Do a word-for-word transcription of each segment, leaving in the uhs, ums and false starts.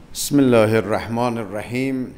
بسم الله الرحمن الرحیم.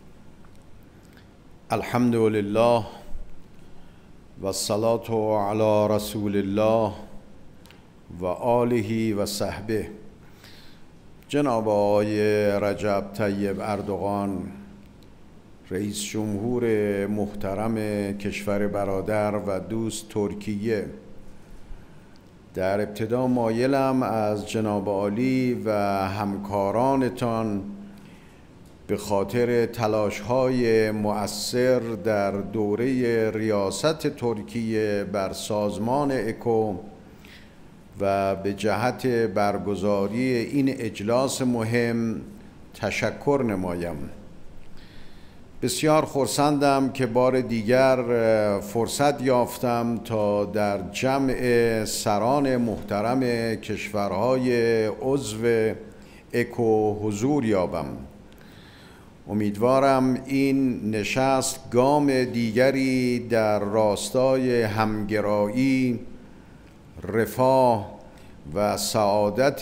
الحمد لله و الصلاة علی رسول الله و آله و صحبه. جناب آقای رجب طیب اردوغان، رئیس جمهور محترم کشور برادر و دوست ترکیه، در ابتدا مایلم از جناب عالی و همکارانتان به خاطر تلاش‌های مؤثر در دوره ریاست ترکیه بر سازمان اکو و به جهت برگزاری این اجلاس مهم تشکر نمایم. بسیار خرسندم که بار دیگر فرصت یافتم تا در جمع سران محترم کشورهای عضو اکو حضور یابم. امیدوارم این نشست گام دیگری در راستای همگرایی، رفاه و سعادت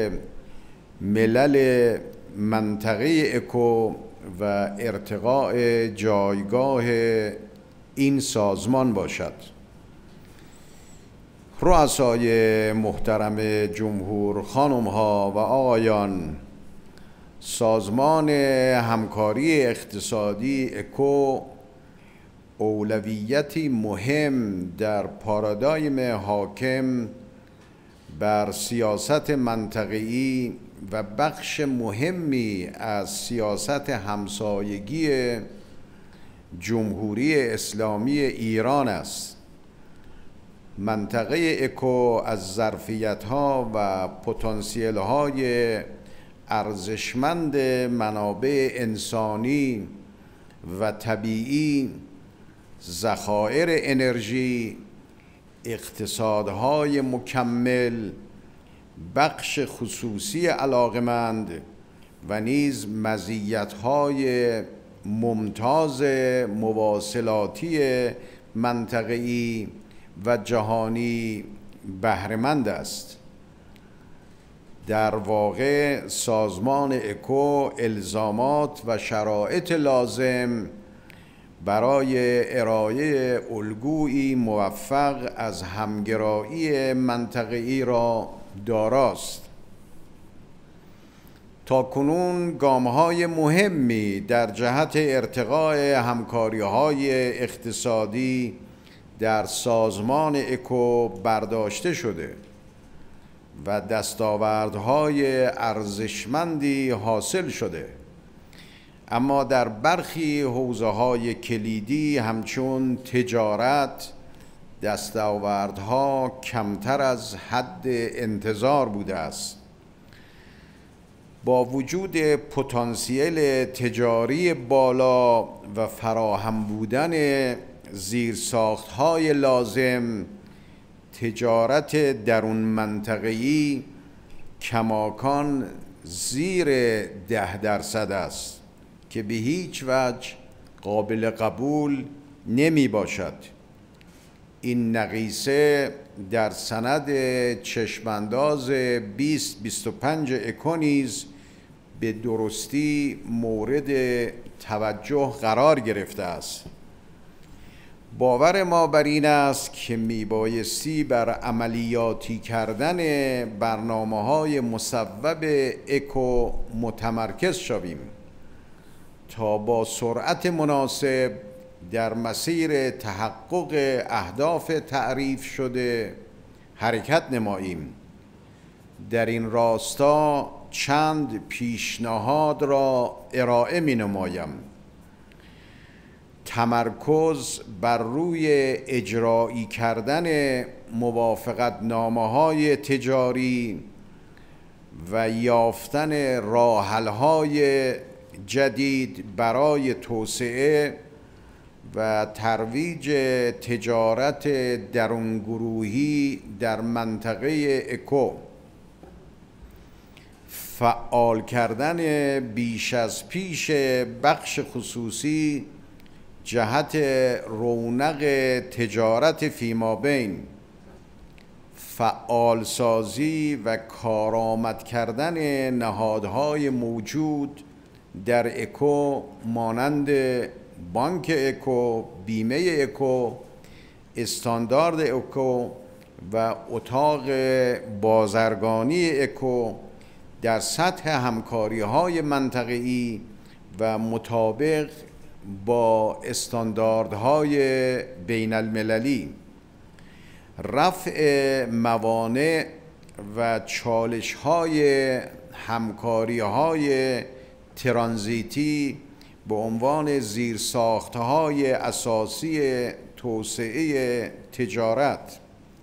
ملل منطقه اکو و ارتقاء جایگاه این سازمان باشد. رؤسای محترم جمهور، خانم‌ها و آقایان، سازمان همکاری اقتصادی اکو اولویتی مهم در پارادایم حاکم بر سیاست منطقه‌ای و بخش مهمی از سیاست همسایگی جمهوری اسلامی ایران است. منطقه اکو از ظرفیت‌ها و پتانسیل‌های ارزشمند منابع انسانی و طبیعی، ذخایر انرژی، اقتصادهای مکمل، بخش خصوصی علاقمند و نیز مزیت‌های ممتاز مواصلاتی منطقه‌ای و جهانی بهره‌مند است. در واقع سازمان اکو الزامات و شرایط لازم برای ارائه الگویی موفق از همگرایی منطقه‌ای را داراست. تاکنون گام‌های مهمی در جهت ارتقاء همکاری‌های اقتصادی در سازمان اکو برداشته شده و دستاوردهای ارزشمندی حاصل شده، اما در برخی حوزه‌های کلیدی همچون تجارت دستاوردها کمتر از حد انتظار بوده است. با وجود پتانسیل تجاری بالا و فراهم بودن زیرساخت‌های لازم، تجارت درون منطقه‌ای کماکان زیر ده درصد است که به هیچ وجه قابل قبول نمی باشد. این نقیصه در سند چشمانداز بیست بیست و پنج اکو نیز به درستی مورد توجه قرار گرفته است. باور ما بر این است که میبایستی بر عملیاتی کردن برنامه‌های مصوب اکو متمرکز شویم تا با سرعت مناسب در مسیر تحقق اهداف تعریف شده حرکت نماییم. در این راستا چند پیشنهاد را ارائه می نمایم. تمرکز بر روی اجرایی کردن موافقت نامه‌های تجاری و یافتن راه‌حل‌های جدید برای توسعه و ترویج تجارت درونگروهی در منطقه اکو، فعال کردن بیش از پیش بخش خصوصی جهت رونق تجارت فیمابین، فعالسازی و کارآمد کردن نهادهای موجود در اکو مانند بانک اکو، بیمه اکو، استاندارد اکو و اتاق بازرگانی اکو در سطح همکاری‌های منطقه‌ای و مطابق با استانداردهای بین المللی، رفع موانع و چالش‌های همکاری‌های ترانزیتی به عنوان زیرساخت‌های اساسی توسعه تجارت.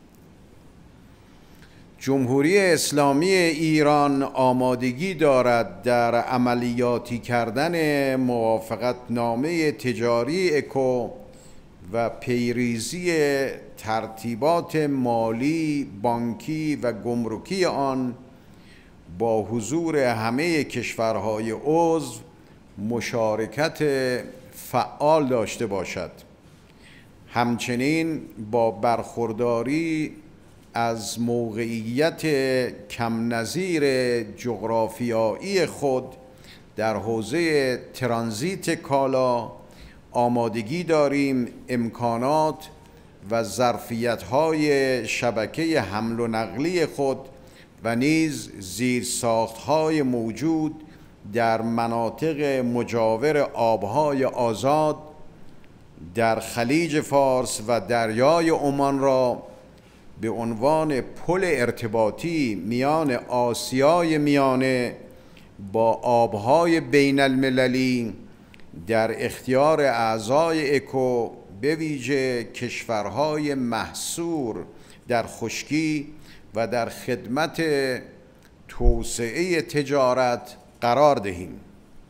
جمهوری اسلامی ایران آمادگی دارد در عملیاتی کردن موافقتنامه تجاری اکو و پیریزی ترتیبات مالی، بانکی و گمرکی آن با حضور همه کشورهای عضو مشارکت فعال داشته باشد. همچنین با برخورداری از موقعیت کم نظیر جغرافیایی خود در حوزه ترانزیت کالا آمادگی داریم امکانات و ظرفیت‌های شبکه حمل و نقلی خود و نیز زیرساخت‌های موجود در مناطق مجاور آبهای آزاد در خلیج فارس و دریای عمان را به عنوان پل ارتباطی میان آسیای میانه با آبهای بین المللی در اختیار اعضای اکو به ویژه کشورهای محصور در خشکی و در خدمت توسعه تجارت قرار دهیم.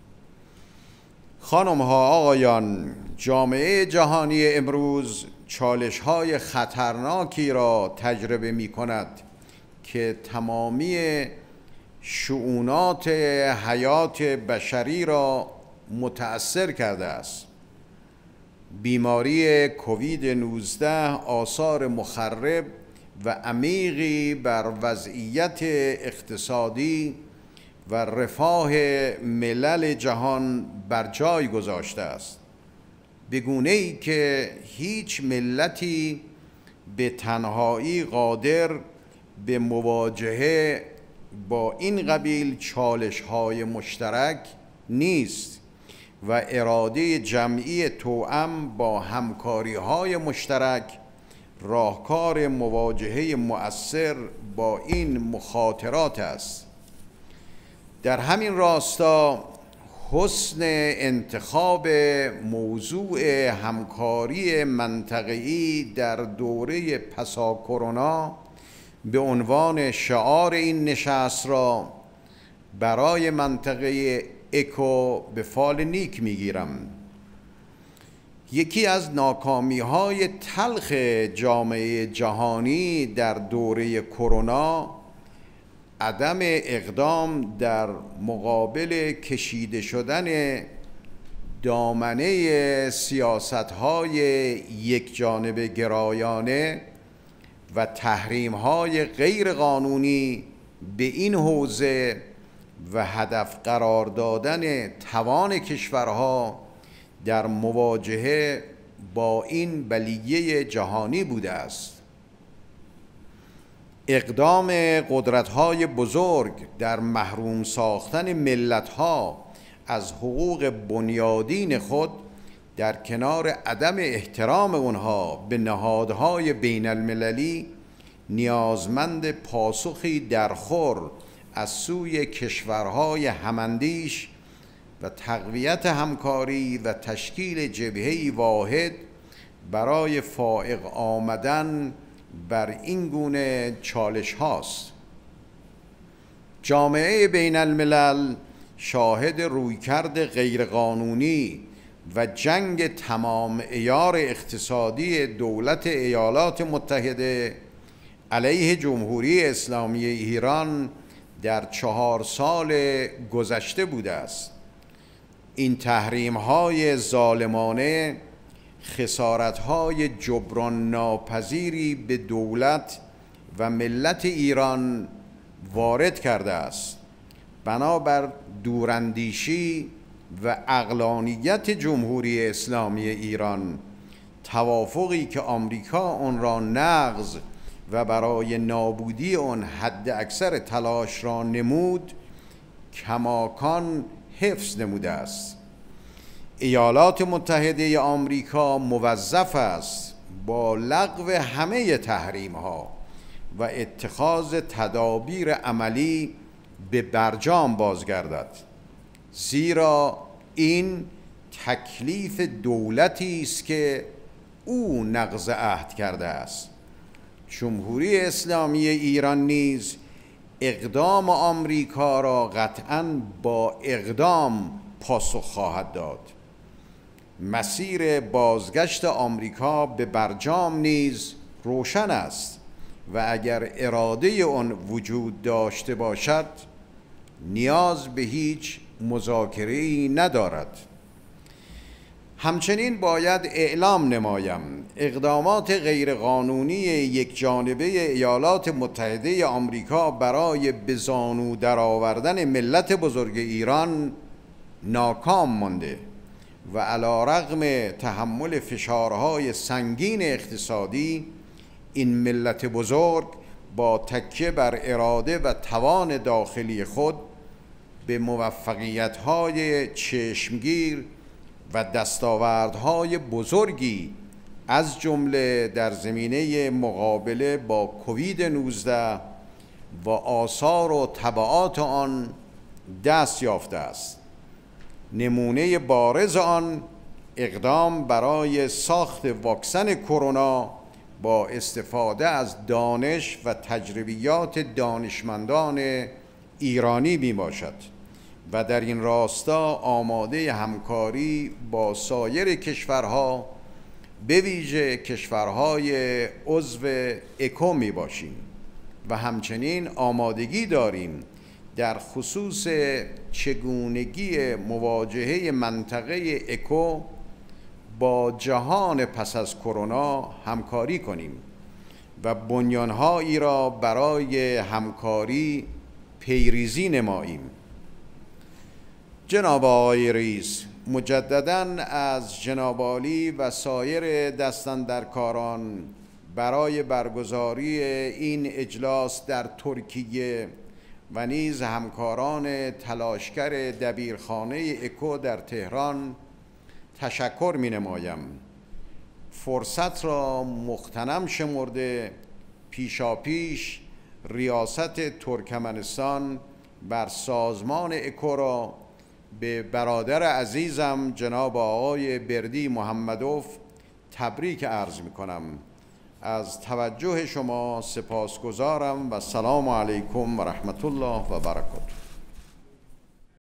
خانم‌ها، آقایان، جامعه جهانی امروز چالش‌های خطرناکی را تجربه می‌کند که تمامی شؤونات حیات بشری را متأثر کرده است. بیماری کووید نوزده آثار مخرب و عمیقی بر وضعیت اقتصادی و رفاه ملل جهان بر جای گذاشته است، به گونه‌ای که هیچ ملتی به تنهایی قادر به مواجهه با این قبیل چالش‌های مشترک نیست و اراده جمعی توأم با همکاری‌های مشترک راهکار مواجهه مؤثر با این مخاطرات است. در همین راستا حسن انتخاب موضوع همکاری منطقه‌ای در دوره پسا کرونا به عنوان شعار این نشست را برای منطقه اکو به فال نیک میگیرم. یکی از ناکامی‌های تلخ جامعه جهانی در دوره کرونا عدم اقدام در مقابل کشیده شدن دامنه سیاست‌های یکجانبه گرایانه و تحریم‌های غیرقانونی به این حوزه و هدف قرار دادن توان کشورها در مواجهه با این بلیه جهانی بوده است. اقدام قدرت‌های بزرگ در محروم ساختن ملت‌ها از حقوق بنیادین خود در کنار عدم احترام آنها به نهادهای بین المللی نیازمند پاسخی درخور از سوی کشورهای هماندیش و تقویت همکاری و تشکیل جبهه‌ای واحد برای فائق آمدن بر این گونه چالش هاست. جامعه بین الملل شاهد رویکرد غیرقانونی و جنگ تمام عیار اقتصادی دولت ایالات متحده علیه جمهوری اسلامی ایران در چهار سال گذشته بوده است. این تحریم‌های ظالمانه خسارت‌های جبران ناپذیری به دولت و ملت ایران وارد کرده است. بنابر دوراندیشی و عقلانیت جمهوری اسلامی ایران، توافقی که آمریکا آن را نقض و برای نابودی آن حد اکثر تلاش را نمود، کماکان حفظ نموده است. ایالات متحده آمریکا موظف است با لغو همه تحریم ها و اتخاذ تدابیر عملی به برجام بازگردد، زیرا این تکلیف دولتی است که او نقض عهد کرده است. جمهوری اسلامی ایران نیز اقدام آمریکا را قطعاً با اقدام پاسخ خواهد داد. مسیر بازگشت آمریکا به برجام نیز روشن است و اگر اراده آن وجود داشته باشد نیاز به هیچ مذاکره‌ای ندارد. همچنین باید اعلام نمایم اقدامات غیرقانونی یکجانبه ایالات متحده آمریکا برای به زانو درآوردن ملت بزرگ ایران ناکام مانده و علی‌رغم تحمل فشارهای سنگین اقتصادی، این ملت بزرگ با تکیه بر اراده و توان داخلی خود به موفقیت‌های چشمگیر و دستاوردهای بزرگی از جمله در زمینه مقابله با کووید نوزده و آثار و تبعات آن دست یافته است. نمونه بارز آن اقدام برای ساخت واکسن کرونا با استفاده از دانش و تجربیات دانشمندان ایرانی می باشد و در این راستا آماده همکاری با سایر کشورها به ویژه کشورهای عضو اکو می باشیم و همچنین آمادگی داریم در خصوص چگونگی مواجهه منطقه اکو با جهان پس از کرونا همکاری کنیم و بنیانهایی را برای همکاری پیریزی نماییم. جناب آقای رئیس، مجدداً از جناب عالی و سایر دستاندرکاران برای برگزاری این اجلاس در ترکیه و نیز همکاران تلاشگر دبیرخانه اکو در تهران تشکر می نمایم. فرصت را مغتنم شمرده پیشاپیش ریاست ترکمنستان بر سازمان اکو را به برادر عزیزم جناب آقای بردی محمدوف تبریک عرض می کنم. از توجه شما سپاسگزارم و السلام علیکم و رحمت الله و برکاته.